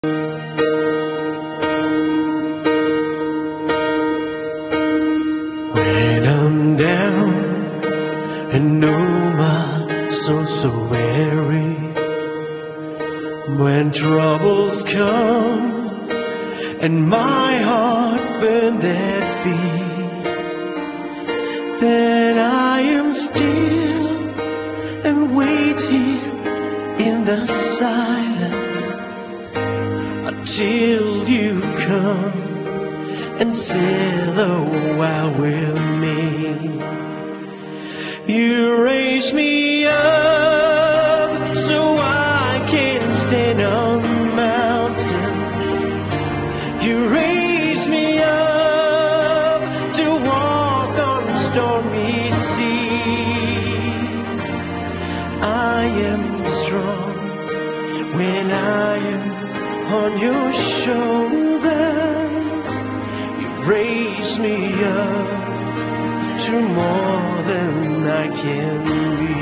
When I'm down and oh my soul so weary, when troubles come and my heart burns that beat, then I am still and wait here in the silence until you come and sail a while with me. You raise me up so I can stand on mountains. You raise me up to walk on stormy seas. I am strong when I am on your shoulders. Raise me up to more than I can be.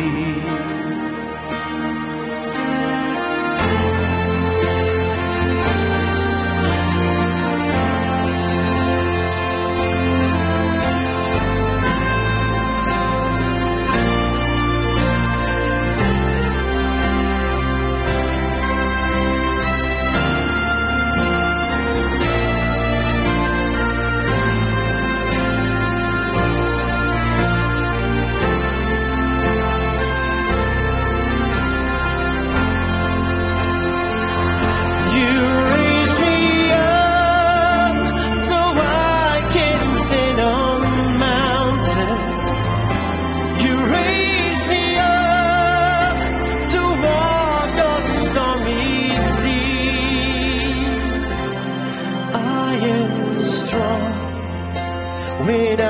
When